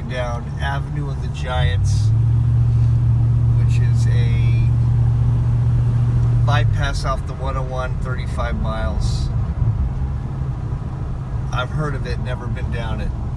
down Avenue of the Giants, which is a bypass off the 101, 35 miles. I've heard of it, never been down it.